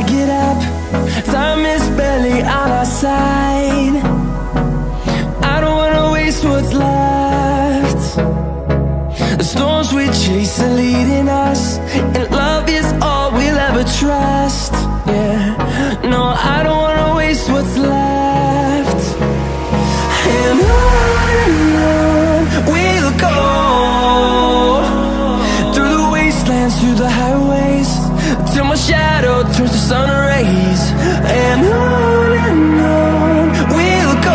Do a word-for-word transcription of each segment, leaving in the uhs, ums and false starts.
I get up, time is barely on our side. I don't wanna waste what's left. The storms we chase are leading us, and love is all we'll ever trust. Yeah, no, I don't wanna waste what's left. And on and on we'll go, through the wastelands, through the highways, till my shadow turns to sun rays. And on and on we'll go,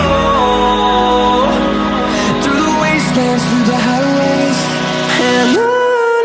through the wastelands, through the highways, and on.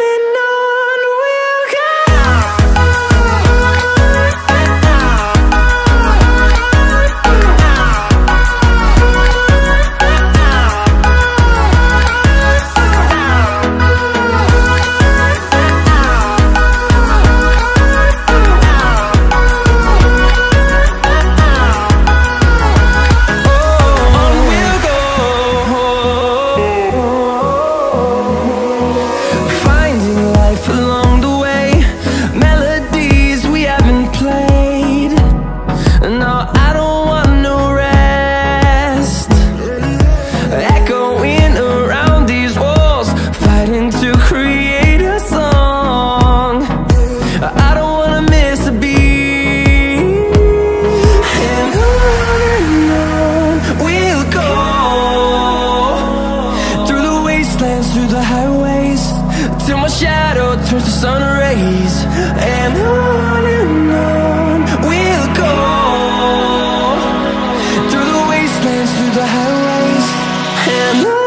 Through the highways, till my shadow turns to sun rays. And on and on we'll go, through the wastelands, through the highways, and on.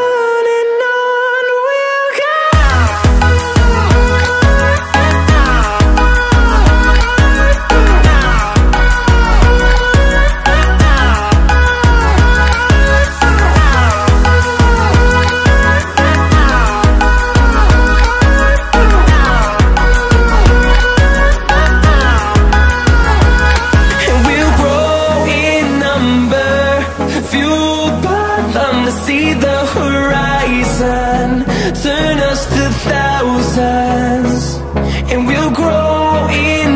See the horizon turn us to thousands, and we'll grow in